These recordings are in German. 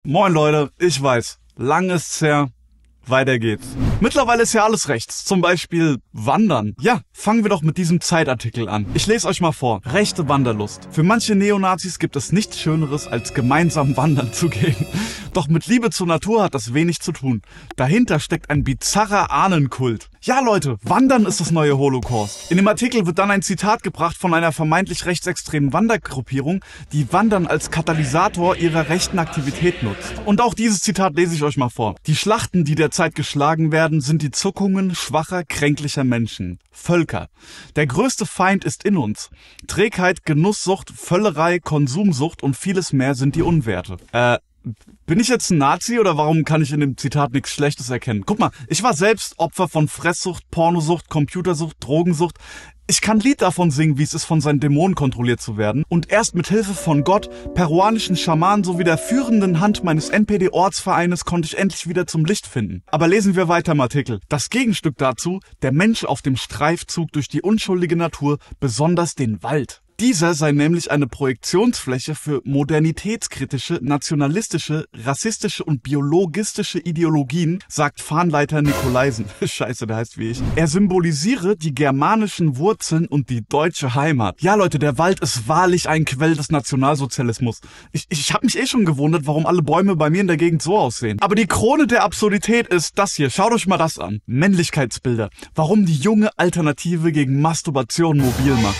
Moin Leute, ich weiß, lang ist's her, weiter geht's. Mittlerweile ist ja alles rechts, zum Beispiel Wandern. Ja, fangen wir doch mit diesem Zeitartikel an. Ich lese euch mal vor. Rechte Wanderlust. Für manche Neonazis gibt es nichts Schöneres, als gemeinsam wandern zu gehen. Doch mit Liebe zur Natur hat das wenig zu tun. Dahinter steckt ein bizarrer Ahnenkult. Ja Leute, Wandern ist das neue Holocaust. In dem Artikel wird dann ein Zitat gebracht von einer vermeintlich rechtsextremen Wandergruppierung, die Wandern als Katalysator ihrer rechten Aktivität nutzt. Und auch dieses Zitat lese ich euch mal vor. Die Schlachten, die derzeit geschlagen werden, sind die Zuckungen schwacher, kränklicher Menschen. Völker. Der größte Feind ist in uns. Trägheit, Genusssucht, Völlerei, Konsumsucht und vieles mehr sind die Unwerte. Bin ich jetzt ein Nazi oder warum kann ich in dem Zitat nichts Schlechtes erkennen? Guck mal, ich war selbst Opfer von Fresssucht, Pornosucht, Computersucht, Drogensucht. Ich kann ein Lied davon singen, wie es ist, von seinen Dämonen kontrolliert zu werden. Und erst mit Hilfe von Gott, peruanischen Schamanen sowie der führenden Hand meines NPD-Ortsvereines konnte ich endlich wieder zum Licht finden. Aber lesen wir weiter im Artikel. Das Gegenstück dazu, der Mensch auf dem Streifzug durch die unschuldige Natur, besonders den Wald. Dieser sei nämlich eine Projektionsfläche für modernitätskritische, nationalistische, rassistische und biologistische Ideologien, sagt Fahnleiter Nikolaisen. Scheiße, der heißt wie ich. Er symbolisiere die germanischen Wurzeln und die deutsche Heimat. Ja Leute, der Wald ist wahrlich ein Quell des Nationalsozialismus. Ich habe mich schon gewundert, warum alle Bäume bei mir in der Gegend so aussehen. Aber die Krone der Absurdität ist das hier. Schaut euch mal das an. Männlichkeitsbilder. Warum die junge Alternative gegen Masturbation mobil macht.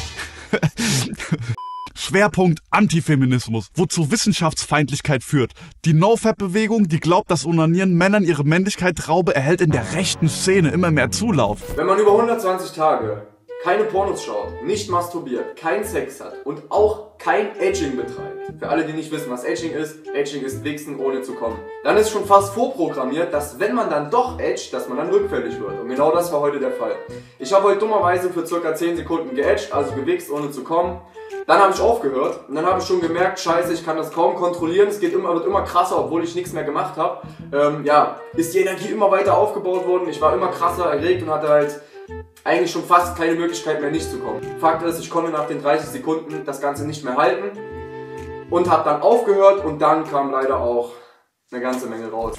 Schwerpunkt Antifeminismus, wozu Wissenschaftsfeindlichkeit führt. Die NoFap-Bewegung, die glaubt, dass Onanieren Männern ihre Männlichkeit raube, erhält in der rechten Szene immer mehr Zulauf. Wenn man über 120 Tage keine Pornos schaut, nicht masturbiert, keinen Sex hat und auch kein Edging betreibt, für alle, die nicht wissen, was Edging ist Wichsen ohne zu kommen, dann ist schon fast vorprogrammiert, dass wenn man dann doch edgt, dass man dann rückfällig wird. Und genau das war heute der Fall. Ich habe heute dummerweise für ca. 10 Sekunden geedgt, also gewichst ohne zu kommen. Dann habe ich aufgehört und dann habe ich schon gemerkt, scheiße, ich kann das kaum kontrollieren, es wird immer krasser, obwohl ich nichts mehr gemacht habe. Ist die Energie immer weiter aufgebaut worden, ich war immer krasser erregt und hatte halt eigentlich schon fast keine Möglichkeit mehr nicht zu kommen. Fakt ist, ich konnte nach den 30 Sekunden das Ganze nicht mehr halten und habe dann aufgehört und dann kam leider auch eine ganze Menge raus.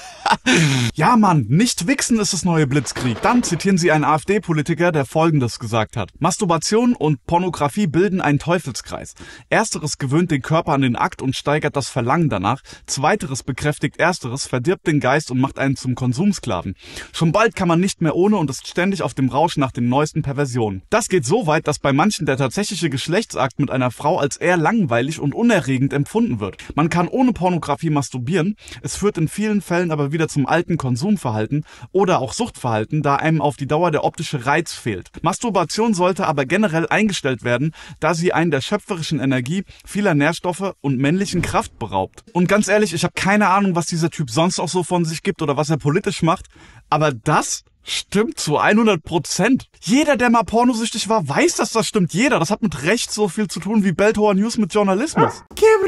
Ja Mann, nicht wichsen ist das neue Blitzkrieg. Dann zitieren sie einen AfD-Politiker, der Folgendes gesagt hat. Masturbation und Pornografie bilden einen Teufelskreis. Ersteres gewöhnt den Körper an den Akt und steigert das Verlangen danach. Zweiteres bekräftigt Ersteres, verdirbt den Geist und macht einen zum Konsumsklaven. Schon bald kann man nicht mehr ohne und ist ständig auf dem Rausch nach den neuesten Perversionen. Das geht so weit, dass bei manchen der tatsächliche Geschlechtsakt mit einer Frau als eher langweilig und unerregend empfunden wird. Man kann ohne Pornografie masturbieren, es führt in vielen Fällen aber wieder zum alten Konsumverhalten oder auch Suchtverhalten, da einem auf die Dauer der optische Reiz fehlt. Masturbation sollte aber generell eingestellt werden, da sie einen der schöpferischen Energie, vieler Nährstoffe und männlichen Kraft beraubt. Und ganz ehrlich, ich habe keine Ahnung, was dieser Typ sonst auch so von sich gibt oder was er politisch macht, aber das stimmt zu 100%. Jeder, der mal pornosüchtig war, weiß, dass das stimmt. Jeder. Das hat mit Recht so viel zu tun wie Beltor News mit Journalismus.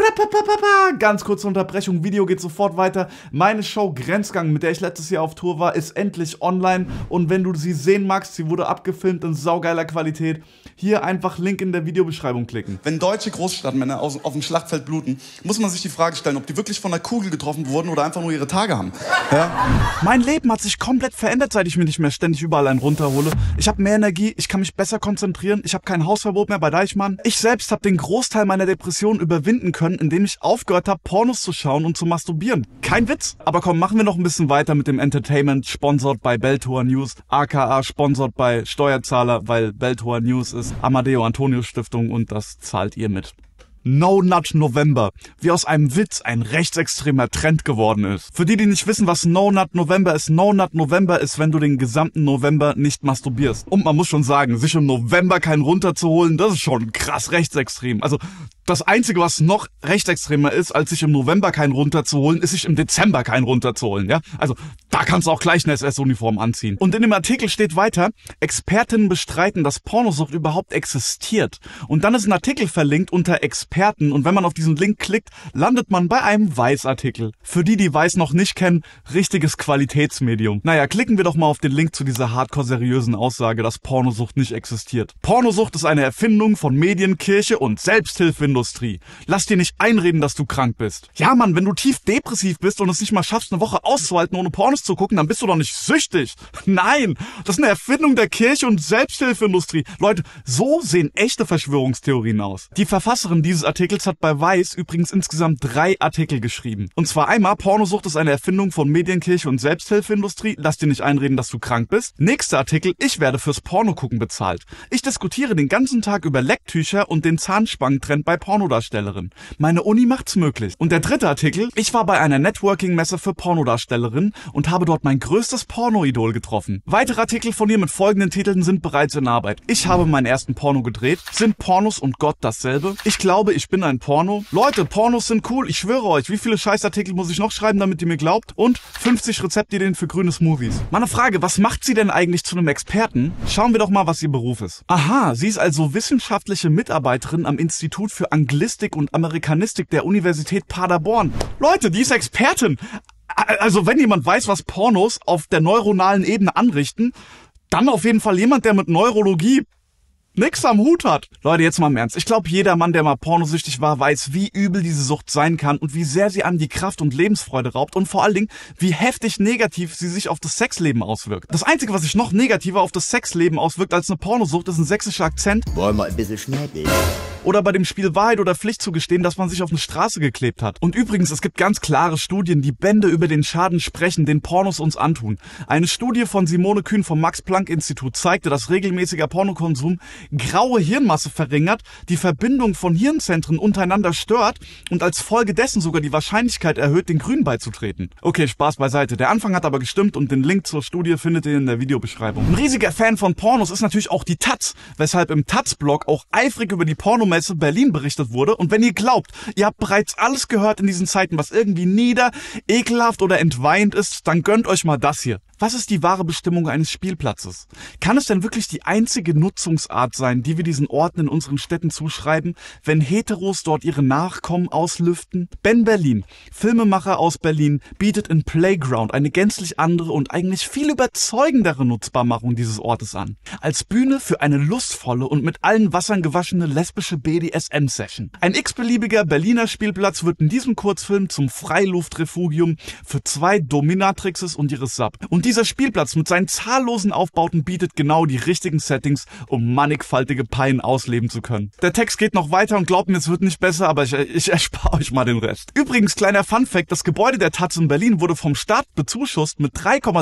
Ganz kurze Unterbrechung. Video geht sofort weiter. Meine Show Grenzgang, mit der ich letztes Jahr auf Tour war, ist endlich online. Und wenn du sie sehen magst, sie wurde abgefilmt in saugeiler Qualität. Hier einfach Link in der Videobeschreibung klicken. Wenn deutsche Großstadtmänner auf dem Schlachtfeld bluten, muss man sich die Frage stellen, ob die wirklich von einer Kugel getroffen wurden oder einfach nur ihre Tage haben. Ja? Mein Leben hat sich komplett verändert, seit ich mir nicht mehr ständig überall einen runterhole. Ich habe mehr Energie, ich kann mich besser konzentrieren, ich habe kein Hausverbot mehr bei Deichmann. Ich selbst habe den Großteil meiner Depression überwinden können, indem ich aufgehört habe, Pornos zu schauen und zu masturbieren. Kein Witz. Aber komm, machen wir noch ein bisschen weiter mit dem Entertainment, sponsored bei Beltor News, aka sponsored bei Steuerzahler, weil Beltor News ist Amadeo Antonio Stiftung und das zahlt ihr mit. No Nut November, wie aus einem Witz ein rechtsextremer Trend geworden ist. Für die, die nicht wissen, was No Nut November ist, No Nut November ist, wenn du den gesamten November nicht masturbierst. Und man muss schon sagen, sich im November keinen runterzuholen, das ist schon krass rechtsextrem. Also das Einzige, was noch rechtsextremer ist, als sich im November keinen runterzuholen, ist sich im Dezember keinen runterzuholen, ja? Also da kannst du auch gleich eine SS-Uniform anziehen. Und in dem Artikel steht weiter, Expertinnen bestreiten, dass Pornosucht überhaupt existiert. Und dann ist ein Artikel verlinkt unter Experten und wenn man auf diesen Link klickt, landet man bei einem Weiß-Artikel. Für die, die Weiß noch nicht kennen, richtiges Qualitätsmedium. Naja, klicken wir doch mal auf den Link zu dieser hardcore-seriösen Aussage, dass Pornosucht nicht existiert. Pornosucht ist eine Erfindung von Medien, Kirche und Selbsthilfeindustrie. Filmindustrie. Lass dir nicht einreden, dass du krank bist. Ja, Mann, wenn du tief depressiv bist und es nicht mal schaffst, eine Woche auszuhalten, ohne Pornos zu gucken, dann bist du doch nicht süchtig. Nein, das ist eine Erfindung der Kirche und Selbsthilfeindustrie. Leute, so sehen echte Verschwörungstheorien aus. Die Verfasserin dieses Artikels hat bei Vice übrigens insgesamt 3 Artikel geschrieben. Und zwar einmal, Pornosucht ist eine Erfindung von Medienkirche und Selbsthilfeindustrie. Lass dir nicht einreden, dass du krank bist. Nächster Artikel, ich werde fürs Pornogucken bezahlt. Ich diskutiere den ganzen Tag über Lecktücher und den Zahnspangentrend bei Pornodarstellerinnen. Meine Uni macht's möglich. Und der dritte Artikel, ich war bei einer Networking-Messe für Pornodarstellerinnen und habe dort mein größtes Porno-Idol getroffen. Weitere Artikel von ihr mit folgenden Titeln sind bereits in Arbeit. Ich habe meinen ersten Porno gedreht. Sind Pornos und Gott dasselbe? Ich glaube, ich bin ein Porno. Leute, Pornos sind cool. Ich schwöre euch, wie viele Scheißartikel muss ich noch schreiben, damit ihr mir glaubt? Und 50 Rezeptideen für grüne Smoothies. Meine Frage, was macht sie denn eigentlich zu einem Experten? Schauen wir doch mal, was ihr Beruf ist. Aha, sie ist also wissenschaftliche Mitarbeiterin am Institut für Anglistik und Amerikanistik der Universität Paderborn. Leute, die ist Expertin. Also wenn jemand weiß, was Pornos auf der neuronalen Ebene anrichten, dann auf jeden Fall jemand, der mit Neurologie nix am Hut hat. Leute, jetzt mal im Ernst. Ich glaube, jeder Mann, der mal pornosüchtig war, weiß, wie übel diese Sucht sein kann und wie sehr sie einem die Kraft und Lebensfreude raubt und vor allen Dingen, wie heftig negativ sie sich auf das Sexleben auswirkt. Das Einzige, was sich noch negativer auf das Sexleben auswirkt als eine Pornosucht, ist ein sächsischer Akzent. Wollen wir ein bisschen schnäppeln? Oder bei dem Spiel Wahrheit oder Pflicht zugestehen, dass man sich auf eine Straße geklebt hat. Und übrigens, es gibt ganz klare Studien, die Bände über den Schaden sprechen, den Pornos uns antun. Eine Studie von Simone Kühn vom Max-Planck-Institut zeigte, dass regelmäßiger Pornokonsum graue Hirnmasse verringert, die Verbindung von Hirnzentren untereinander stört und als Folge dessen sogar die Wahrscheinlichkeit erhöht, den Grünen beizutreten. Okay, Spaß beiseite. Der Anfang hat aber gestimmt und den Link zur Studie findet ihr in der Videobeschreibung. Ein riesiger Fan von Pornos ist natürlich auch die Taz, weshalb im Taz-Blog auch eifrig über die Pornomesse Berlin berichtet wurde. Und wenn ihr glaubt, ihr habt bereits alles gehört in diesen Zeiten, was irgendwie nieder, ekelhaft oder entweihend ist, dann gönnt euch mal das hier. Was ist die wahre Bestimmung eines Spielplatzes? Kann es denn wirklich die einzige Nutzungsart sein, die wir diesen Orten in unseren Städten zuschreiben, wenn Heteros dort ihre Nachkommen auslüften? Ben Berlin, Filmemacher aus Berlin, bietet in Playground eine gänzlich andere und eigentlich viel überzeugendere Nutzbarmachung dieses Ortes an. Als Bühne für eine lustvolle und mit allen Wassern gewaschene lesbische BDSM-Session. Ein x-beliebiger Berliner Spielplatz wird in diesem Kurzfilm zum Freiluftrefugium für 2 Dominatrixes und ihre Sub. Und dieser Spielplatz mit seinen zahllosen Aufbauten bietet genau die richtigen Settings, um mannigfaltige Pein ausleben zu können. Der Text geht noch weiter und glaubt mir, es wird nicht besser, aber ich erspare euch mal den Rest. Übrigens, kleiner Funfact, das Gebäude der Taz in Berlin wurde vom Staat bezuschusst mit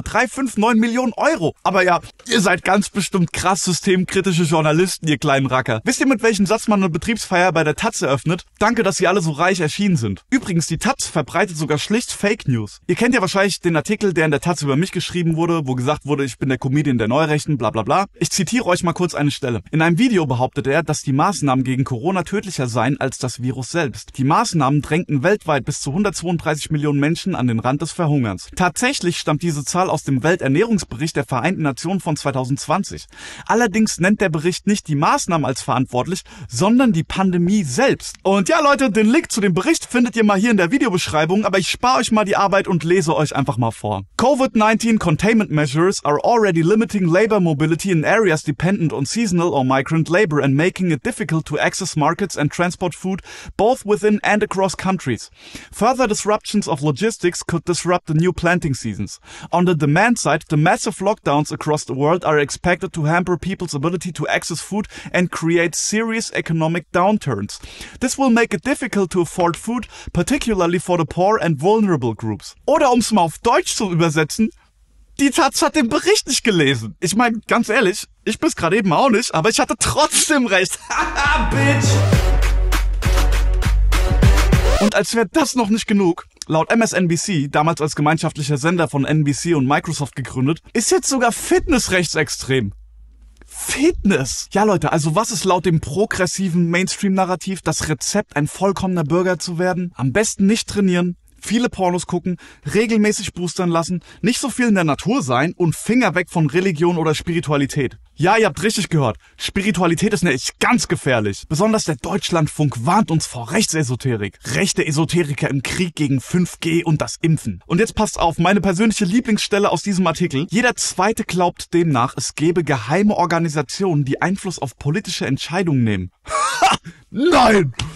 3,359 Millionen Euro. Aber ja, ihr seid ganz bestimmt krass systemkritische Journalisten, ihr kleinen Racker. Wisst ihr, mit welchem Satz man eine Betriebsfeier bei der Taz eröffnet? Danke, dass ihr alle so reich erschienen sind. Übrigens, die Taz verbreitet sogar schlicht Fake News. Ihr kennt ja wahrscheinlich den Artikel, der in der Taz über mich geschrieben wurde, wo gesagt wurde, ich bin der Comedian der Neurechten, bla bla bla. Ich zitiere euch mal kurz eine Stelle. In einem Video behauptet er, dass die Maßnahmen gegen Corona tödlicher seien als das Virus selbst. Die Maßnahmen drängten weltweit bis zu 132 Millionen Menschen an den Rand des Verhungerns. Tatsächlich stammt diese Zahl aus dem Welternährungsbericht der Vereinten Nationen von 2020. Allerdings nennt der Bericht nicht die Maßnahmen als verantwortlich, sondern die Pandemie selbst. Und ja Leute, den Link zu dem Bericht findet ihr mal hier in der Videobeschreibung, aber ich spare euch mal die Arbeit und lese euch einfach mal vor. COVID-19 containment measures are already limiting labor mobility in areas dependent on seasonal or migrant labor and making it difficult to access markets and transport food both within and across countries. Further disruptions of logistics could disrupt the new planting seasons. On the demand side, the massive lockdowns across the world are expected to hamper people's ability to access food and create serious economic downturns. This will make it difficult to afford food, particularly for the poor and vulnerable groups. Oder um es mal auf Deutsch zu übersetzen, die Taz hat den Bericht nicht gelesen. Ich meine, ganz ehrlich, ich bin's gerade eben auch nicht, aber ich hatte trotzdem recht. Haha, Bitch! Und als wäre das noch nicht genug, laut MSNBC, damals als gemeinschaftlicher Sender von NBC und Microsoft gegründet, ist jetzt sogar Fitness rechtsextrem. Fitness! Ja Leute, also was ist laut dem progressiven Mainstream-Narrativ das Rezept, ein vollkommener Bürger zu werden? Am besten nicht trainieren, viele Pornos gucken, regelmäßig boostern lassen, nicht so viel in der Natur sein und Finger weg von Religion oder Spiritualität. Ja, ihr habt richtig gehört. Spiritualität ist nämlich ganz gefährlich. Besonders der Deutschlandfunk warnt uns vor Rechtsesoterik. Rechte Esoteriker im Krieg gegen 5G und das Impfen. Und jetzt passt auf, meine persönliche Lieblingsstelle aus diesem Artikel. Jeder Zweite glaubt demnach, es gäbe geheime Organisationen, die Einfluss auf politische Entscheidungen nehmen. Ha! Nein!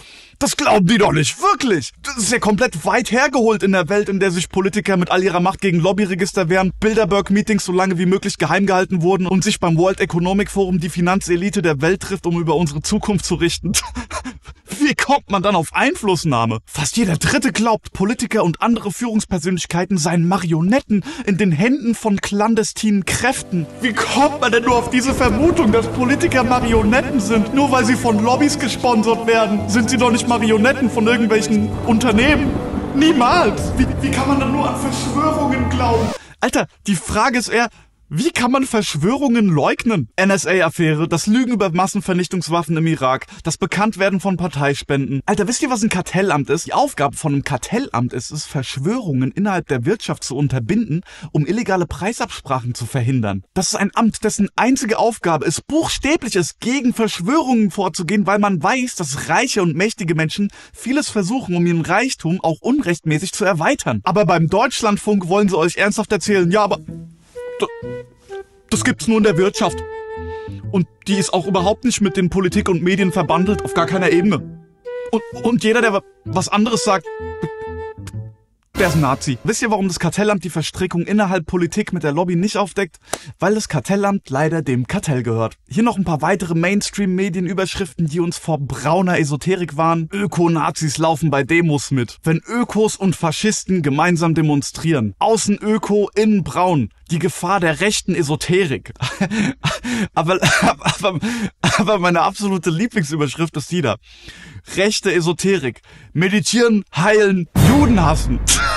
Das glauben die doch nicht, wirklich. Das ist ja komplett weit hergeholt in der Welt, in der sich Politiker mit all ihrer Macht gegen Lobbyregister wehren, Bilderberg-Meetings so lange wie möglich geheim gehalten wurden und sich beim World Economic Forum die Finanzelite der Welt trifft, um über unsere Zukunft zu richten. Wie kommt man dann auf Einflussnahme? Fast jeder Dritte glaubt, Politiker und andere Führungspersönlichkeiten seien Marionetten in den Händen von clandestinen Kräften. Wie kommt man denn nur auf diese Vermutung, dass Politiker Marionetten sind, nur weil sie von Lobbys gesponsert werden? Sind sie doch nicht Marionetten von irgendwelchen Unternehmen? Niemals! Wie kann man denn nur an Verschwörungen glauben? Alter, die Frage ist eher, wie kann man Verschwörungen leugnen? NSA-Affäre, das Lügen über Massenvernichtungswaffen im Irak, das Bekanntwerden von Parteispenden. Alter, wisst ihr, was ein Kartellamt ist? Die Aufgabe von einem Kartellamt ist es, Verschwörungen innerhalb der Wirtschaft zu unterbinden, um illegale Preisabsprachen zu verhindern. Das ist ein Amt, dessen einzige Aufgabe es buchstäblich ist, gegen Verschwörungen vorzugehen, weil man weiß, dass reiche und mächtige Menschen vieles versuchen, um ihren Reichtum auch unrechtmäßig zu erweitern. Aber beim Deutschlandfunk wollen sie euch ernsthaft erzählen, ja, aber das gibt's nur in der Wirtschaft. Und die ist auch überhaupt nicht mit den Politik und Medien verbandelt, auf gar keiner Ebene. Und jeder, der was anderes sagt, der ist ein Nazi. Wisst ihr, warum das Kartellamt die Verstrickung innerhalb Politik mit der Lobby nicht aufdeckt? Weil das Kartellamt leider dem Kartell gehört. Hier noch ein paar weitere Mainstream-Medienüberschriften, die uns vor brauner Esoterik warnen. Öko-Nazis laufen bei Demos mit. Wenn Ökos und Faschisten gemeinsam demonstrieren. Außen Öko, innen braun. Die Gefahr der rechten Esoterik. aber meine absolute Lieblingsüberschrift ist die da. Rechte Esoterik. Meditieren, heilen, Juden hassen.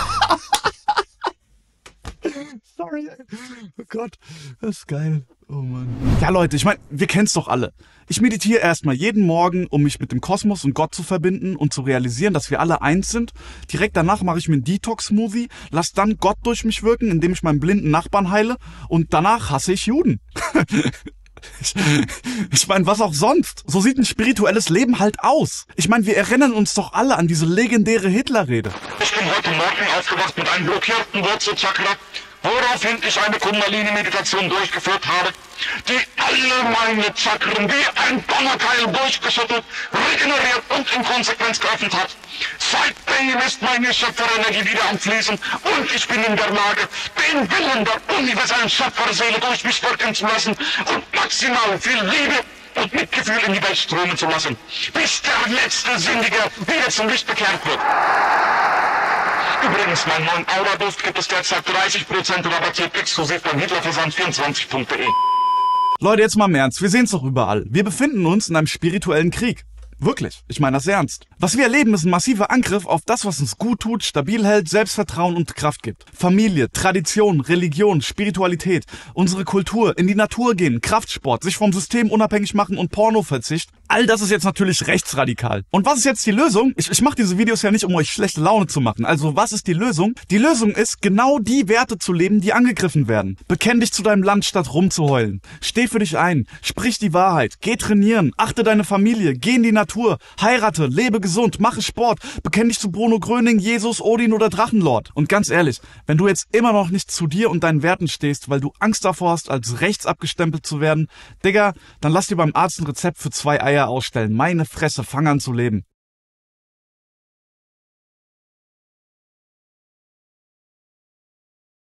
Sorry. Oh Gott, das ist geil. Oh Mann. Ja Leute, ich meine, wir kennen's doch alle. Ich meditiere erstmal jeden Morgen, um mich mit dem Kosmos und Gott zu verbinden und zu realisieren, dass wir alle eins sind. Direkt danach mache ich mir einen Detox-Smoothie, lass dann Gott durch mich wirken, indem ich meinen blinden Nachbarn heile und danach hasse ich Juden. Ich meine, was auch sonst. So sieht ein spirituelles Leben halt aus. Ich meine, wir erinnern uns doch alle an diese legendäre Hitlerrede. Ich bin heute Morgen aufgewacht mit einem blockierten Wurzelchakra, woraufhin ich eine Kundalini-Meditation durchgeführt habe, die alle meine Chakren wie ein Donnerkeil durchgeschüttelt, regeneriert und in Konsequenz geöffnet hat. Seitdem ist meine Schöpferenergie wieder am Fließen und ich bin in der Lage, den Willen der universellen Schöpferseele durch mich wirken zu lassen und maximal viel Liebe und Mitgefühl in die Welt strömen zu lassen, bis der letzte Sündige wieder zum Licht bekehrt wird. Übrigens, meinen neuen Aura-Duft gibt es derzeit 30% rabattiert exklusiv beim Hitlerversand24.de. Leute, jetzt mal im Ernst, wir sehen's doch überall. Wir befinden uns in einem spirituellen Krieg. Wirklich, ich meine das ernst. Was wir erleben, ist ein massiver Angriff auf das, was uns gut tut, stabil hält, Selbstvertrauen und Kraft gibt. Familie, Tradition, Religion, Spiritualität, unsere Kultur, in die Natur gehen, Kraftsport, sich vom System unabhängig machen und Pornoverzicht. All das ist jetzt natürlich rechtsradikal. Und was ist jetzt die Lösung? Ich mache diese Videos ja nicht, um euch schlechte Laune zu machen. Also was ist die Lösung? Die Lösung ist, genau die Werte zu leben, die angegriffen werden. Bekenn dich zu deinem Land, statt rumzuheulen. Steh für dich ein, sprich die Wahrheit, geh trainieren, achte deine Familie, geh in die Natur, heirate, lebe gesund, mache Sport, bekenn dich zu Bruno Gröning, Jesus, Odin oder Drachenlord. Und ganz ehrlich, wenn du jetzt immer noch nicht zu dir und deinen Werten stehst, weil du Angst davor hast, als rechts abgestempelt zu werden, Digga, dann lass dir beim Arzt ein Rezept für 2 Eier ausstellen. Meine Fresse, fang an zu leben.